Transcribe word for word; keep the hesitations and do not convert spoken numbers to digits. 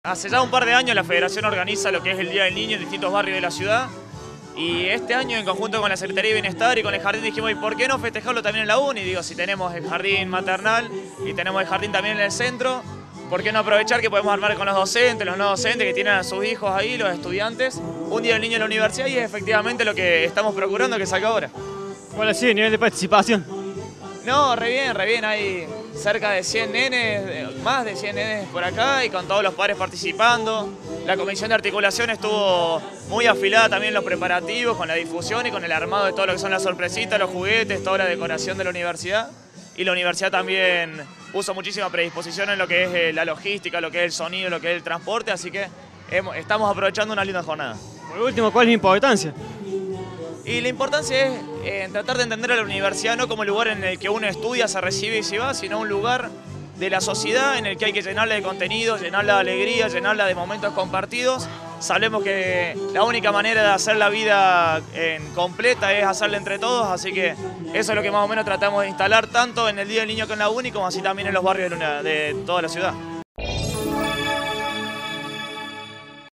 Hace ya un par de años la Federación organiza lo que es el Día del Niño en distintos barrios de la ciudad. Y este año, en conjunto con la Secretaría de Bienestar y con el Jardín, dijimos, ¿y por qué no festejarlo también en la uni? Digo, si tenemos el jardín maternal y tenemos el jardín también en el centro, ¿por qué no aprovechar que podemos armar con los docentes, los no docentes que tienen a sus hijos ahí, los estudiantes, un Día del Niño en la universidad? Y es efectivamente lo que estamos procurando que salga ahora. ¿Cuál ha sido el nivel de participación? No, re bien, re bien. Hay cerca de cien nenes, más de cien nenes por acá y con todos los padres participando. La comisión de articulación estuvo muy afilada también en los preparativos, con la difusión y con el armado de todo lo que son las sorpresitas, los juguetes, toda la decoración de la universidad. Y la universidad también puso muchísima predisposición en lo que es la logística, lo que es el sonido, lo que es el transporte, así que hemos, estamos aprovechando una linda jornada. Por último, ¿cuál es la importancia? Y la importancia es eh, tratar de entender a la universidad no como el lugar en el que uno estudia, se recibe y se va, sino un lugar de la sociedad en el que hay que llenarla de contenido, llenarla de alegría, llenarla de momentos compartidos. Sabemos que la única manera de hacer la vida en completa es hacerla entre todos, así que eso es lo que más o menos tratamos de instalar tanto en el Día del Niño con la uni como así también en los barrios de, la, de toda la ciudad.